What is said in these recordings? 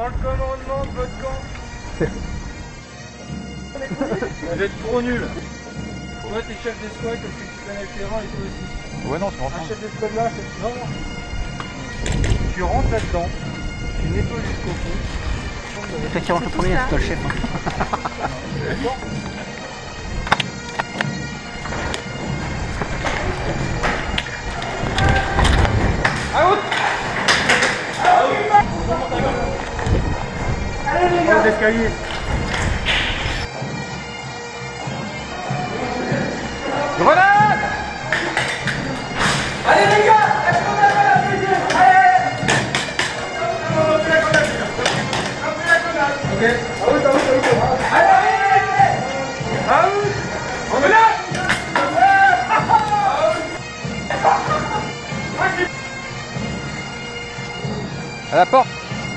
prends le commandement de votre camp. Vous êtes trop nuls. Toi, t'es chef d'escouade parce que tu connais le terrain et toi aussi. Ouais, non, c'est Un chef d'escouade là, c'est... Non. Tu rentres là-dedans, tu nettoies jusqu'au fond. C'est toi qui rentre le premier, c'est toi le chef. Out! Allez les gars! L'escalier! Grenade! Allez les gars! Est-ce qu'on a la deuxième? Allez! Ok. Allez! Out! Grenade! À la porte.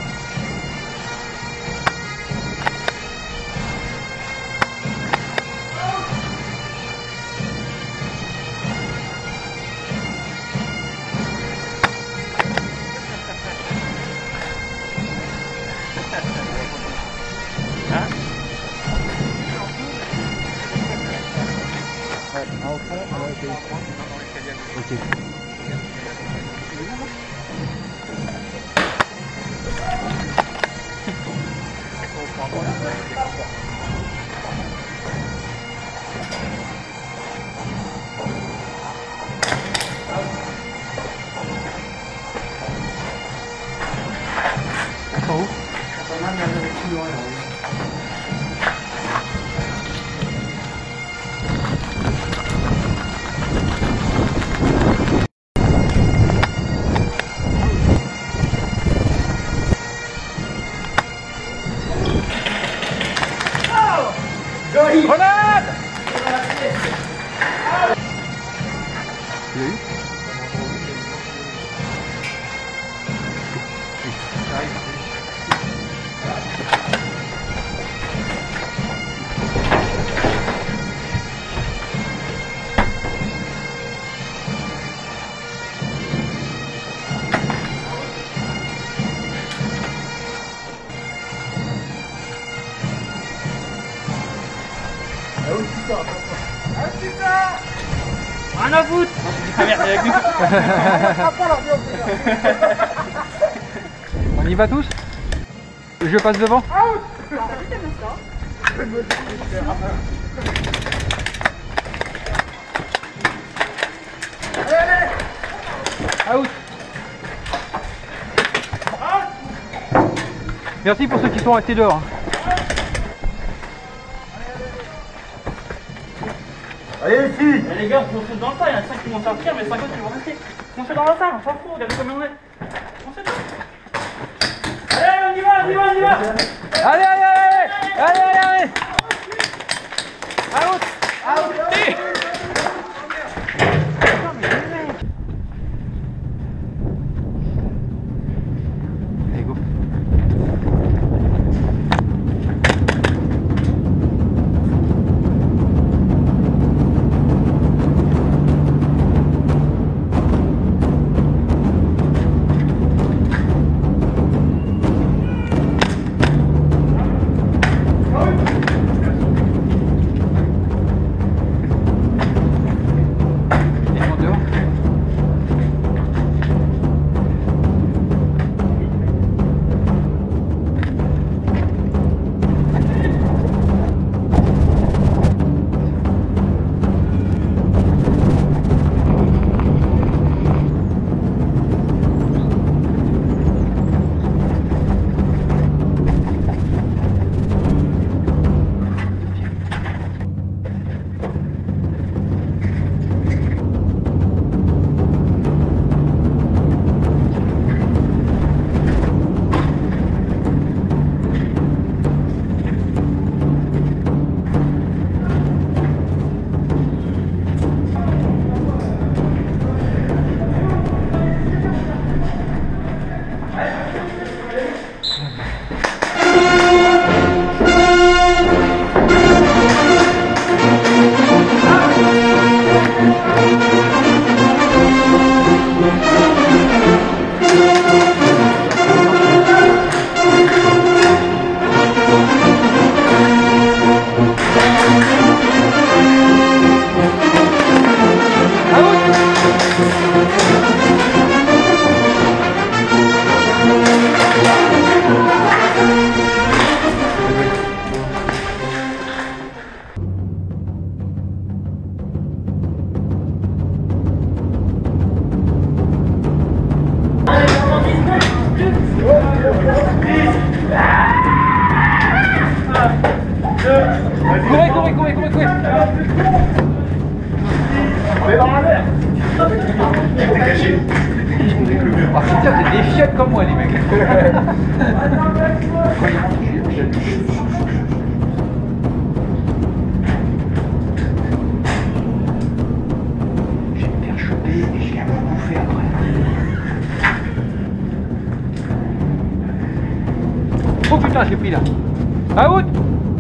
Hein? Ouais, au fond, ok. Ils sont où? Grenade! Il y a eu? Rien à foutre! Ah merde, avec nous! On y va tous? Je passe devant? Out! Merci pour ceux qui sont restés dehors. Allez les filles! Eh, les gars, on fonce dans le tas, il y en a 5 qui vont sortir, mais 5 autres qui vont rester. Foncez dans la salle, on s'en fout, regardez combien on est. Foncez dans. Allez, on y va, on y va, on y va! Allez, allez, allez! Allez, allez, allez! Out! Out! Allez, go! Courez. Ah putain, t'es des fiottes comme moi les mecs. Je vais me faire choper et je vais à me bouffer après. Oh putain, je l'ai pris là. Out.